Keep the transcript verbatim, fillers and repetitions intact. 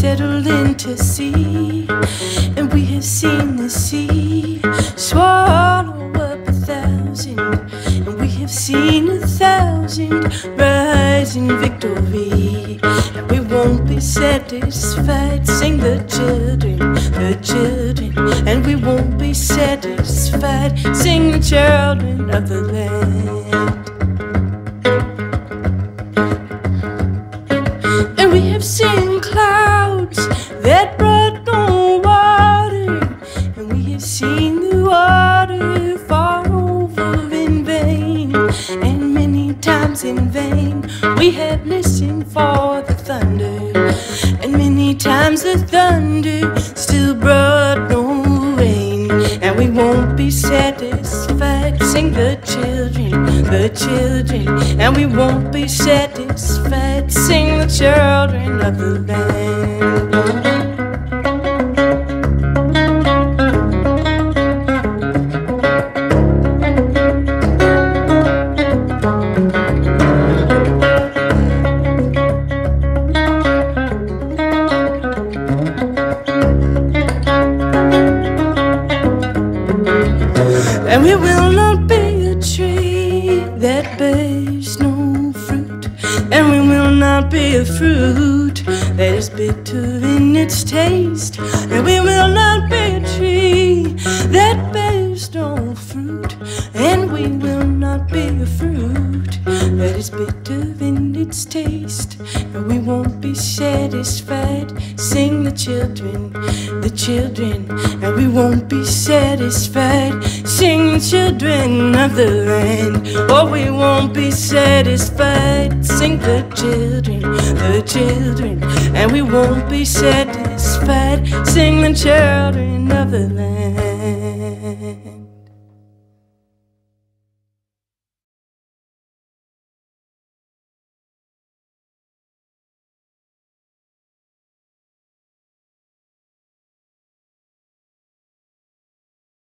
settled into sea, and we have seen the sea swallow up a thousand, and we have seen a thousand rise in victory. And we won't be satisfied, sing the children, the children. And we won't be satisfied, sing the children of the land. And we have seen clouds that brought no water, and we have seen the water fall over in vain. And many times in vain we have listened for the thunder, and many times the thunder still brought no rain. And we won't be satisfied, sing the children, the children. And we won't be satisfied, sing the children of the land. And we will not be a tree that bears no fruit, and we will not be a fruit that is bitter in its taste. And we will not be a tree that bears no fruit, and we will not be a fruit that is bitter in its taste. And we won't be satisfied, sing the children, the children. And we won't be satisfied, sing the children of the land. Oh, we won't be satisfied, sing the children, the children. And we won't be satisfied, sing the children of the land.